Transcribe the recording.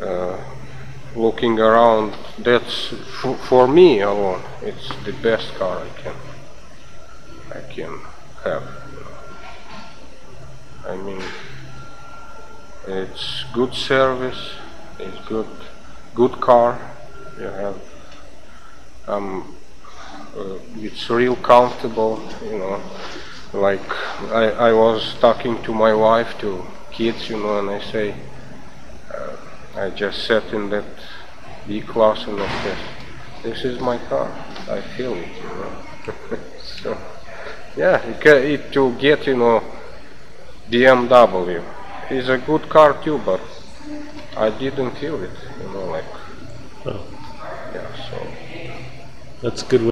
looking around, that's for me alone, it's the best car I can have. I mean, it's good service, it's good car. You have it's real comfortable, you know. Like I was talking to my wife, to kids, you know, and I say, I just sat in that B-Class and I said, this is my car, I feel it, you know. So, yeah, to get, you know, BMW is a good car too, but I didn't feel it, you know, like, Oh, yeah, so. that's a good way.